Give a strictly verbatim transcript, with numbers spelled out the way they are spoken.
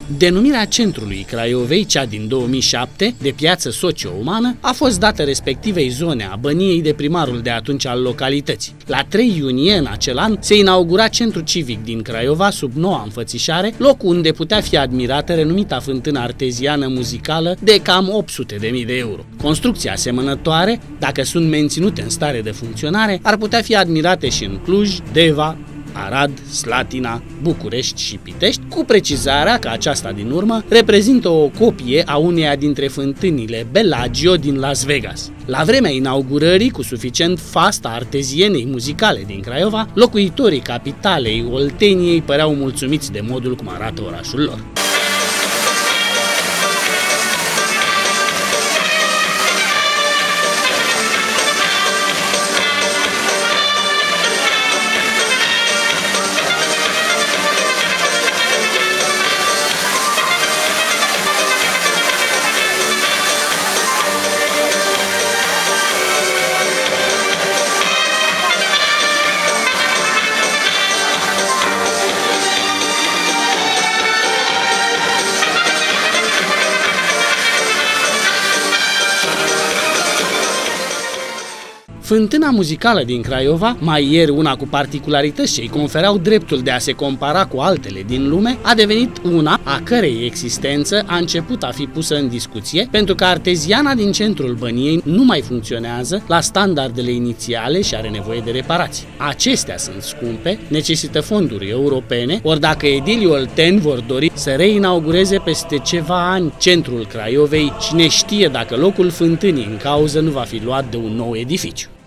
Denumirea centrului Craiovei, cea din două mii șapte, de piață socio-umană, a fost dată respectivei zone a Băniei de primarul de atunci al localității. La trei iunie în acel an se inaugura centrul civic din Craiova sub noua înfățișare, loc unde putea fi admirată renumita fântână arteziană muzicală de cam opt sute de mii de euro. Construcții asemănătoare, dacă sunt menținute în stare de funcționare, ar putea fi admirate și în Cluj, Deva, Arad, Slatina, București și Pitești, cu precizarea că aceasta din urmă reprezintă o copie a uneia dintre fântânile Bellagio din Las Vegas. La vremea inaugurării, cu suficient fast a artezienei muzicale din Craiova, locuitorii capitalei Olteniei păreau mulțumiți de modul cum arată orașul lor. Fântâna muzicală din Craiova, mai ieri una cu particularități ce îi confereau dreptul de a se compara cu altele din lume, a devenit una a cărei existență a început a fi pusă în discuție, pentru că arteziana din centrul Băniei nu mai funcționează la standardele inițiale și are nevoie de reparații. Acestea sunt scumpe, necesită fonduri europene, ori dacă edilii olteni vor dori să reinaugureze peste ceva ani centrul Craiovei, cine știe dacă locul fântânii în cauză nu va fi luat de un nou edificiu.